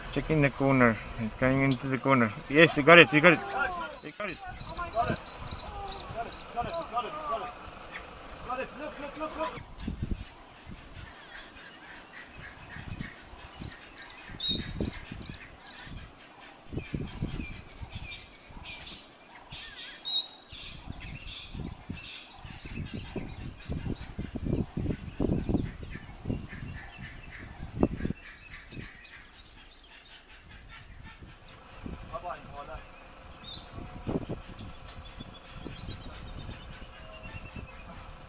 Checking the corner. He's going into the corner. Yes, you got it. You got it. You got it. Got it. Look.